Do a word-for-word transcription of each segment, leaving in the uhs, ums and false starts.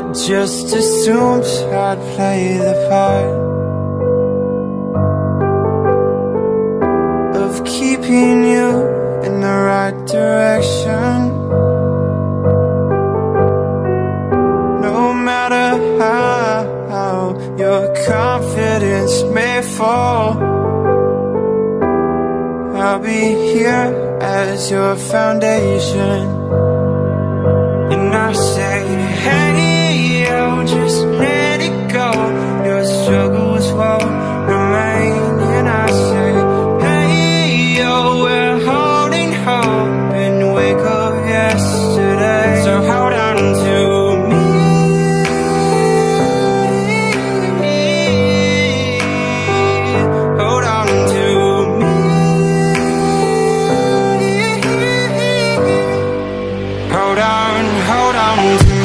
just assumed I'd play the part of keeping you in the right direction. No matter how your confidence may fall, I'll be here as your foundation. And I say, hey, yo, just let it go. Your struggles won't remain. And I say, hey, yo, we're holding hope and wake up yesterday. So hold on to me. Hold on to me. Hold on, hold on to me.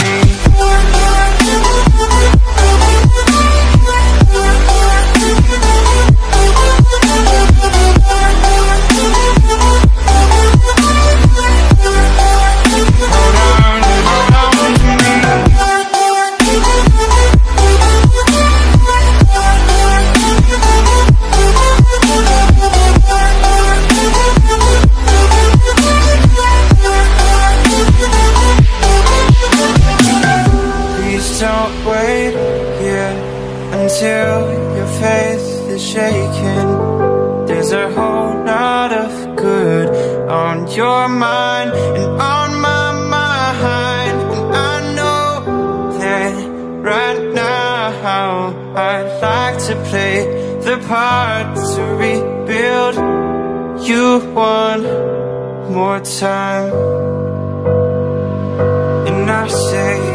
Don't wait here until your faith is shaken. There's a whole lot of good on your mind and on my mind. And I know that right now I'd like to play the part to rebuild you one more time. And I say,